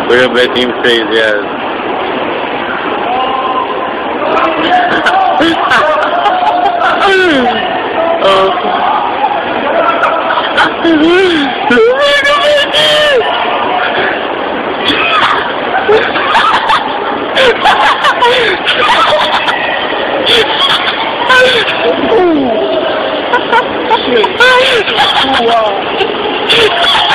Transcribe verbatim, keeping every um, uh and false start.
We're gonna play team phase, yes. Oh. Wow.